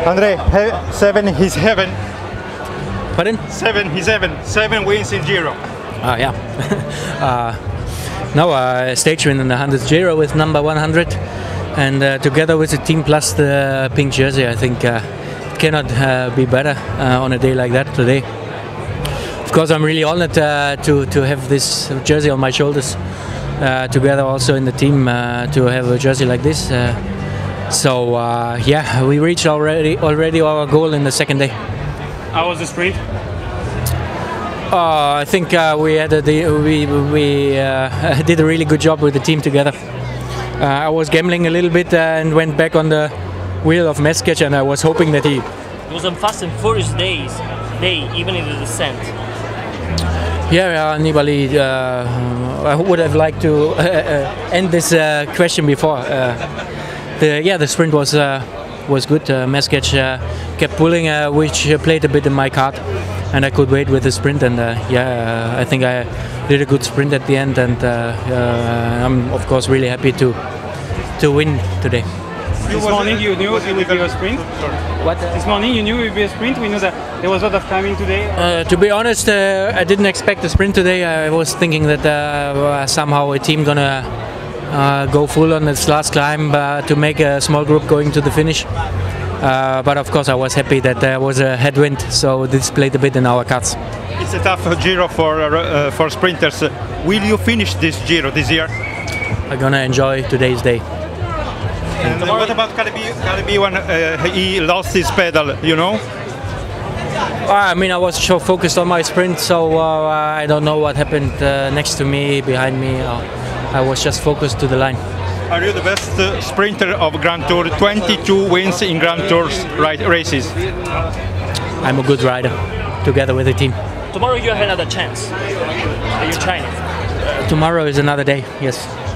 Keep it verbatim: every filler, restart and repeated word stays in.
Andre, he seven is heaven. Pardon? Seven is heaven. Seven wins in Giro. Ah, yeah. uh, no, uh, stage win in the one hundred Giro with number one hundred, and uh, together with the team plus the pink jersey, I think uh, it cannot uh, be better uh, on a day like that today. Of course, I'm really honored uh, to to have this jersey on my shoulders. Uh, together also in the team uh, to have a jersey like this. Uh, so uh, yeah, we reached already already our goal in the second day. How was the sprint? Uh, I think uh, we had a, we we uh, did a really good job with the team together. Uh, I was gambling a little bit uh, and went back on the wheel of Meskec, and I was hoping that he. It was a fast and furious days, day, even in the descent. Yeah, uh, Nibali, uh, I would have liked to uh, end this uh, question before. Uh, the, yeah, the sprint was uh, was good. Uh, Meskec uh, kept pulling, uh, which played a bit in my card, and I could wait with the sprint. And uh, yeah, uh, I think I did a good sprint at the end, and uh, uh, I'm of course really happy to to win today. This morning you knew it would be a sprint? What? This morning you knew it would be a sprint? We knew that there was a lot of timing today? Uh, to be honest, uh, I didn't expect a sprint today. I was thinking that uh, somehow a team gonna uh, go full on its last climb uh, to make a small group going to the finish. Uh, but of course I was happy that there was a headwind, so this played a bit in our cards. It's a tough Giro for uh, for sprinters. Will you finish this Giro this year? I'm gonna enjoy today's day. And what about Caleb? Caleb when uh, he lost his pedal, you know? I mean, I was so focused on my sprint, so uh, I don't know what happened uh, next to me, behind me. Uh, I was just focused to the line. Are you the best uh, sprinter of Grand Tour? twenty-two wins in Grand Tours right, races. I'm a good rider, together with the team. Tomorrow you have another chance. Are you trying? Tomorrow is another day, yes.